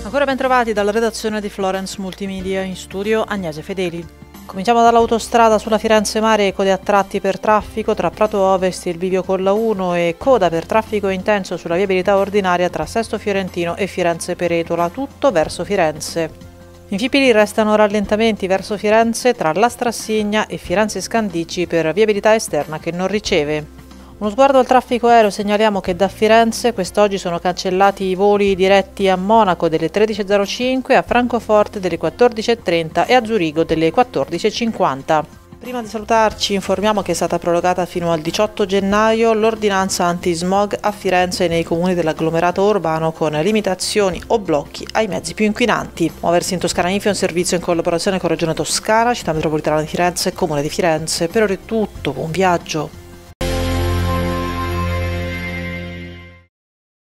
Ancora ben trovati dalla redazione di Florence Multimedia, in studio Agnese Fedeli. Cominciamo dall'autostrada sulla Firenze Mare, code a tratti per traffico tra Prato Ovest e il bivio Colla 1 e coda per traffico intenso sulla viabilità ordinaria tra Sesto Fiorentino e Firenze Peretola, tutto verso Firenze. In Fipili restano rallentamenti verso Firenze tra La Strassigna e Firenze Scandicci per viabilità esterna che non riceve. Uno sguardo al traffico aereo, segnaliamo che da Firenze quest'oggi sono cancellati i voli diretti a Monaco delle 13.05, a Francoforte delle 14.30 e a Zurigo delle 14.50. Prima di salutarci informiamo che è stata prorogata fino al 18 gennaio l'ordinanza anti-smog a Firenze e nei comuni dell'agglomerato urbano con limitazioni o blocchi ai mezzi più inquinanti. Muoversi in Toscana Info è un servizio in collaborazione con Regione Toscana, Città Metropolitana di Firenze e Comune di Firenze. Per ora è tutto, buon viaggio!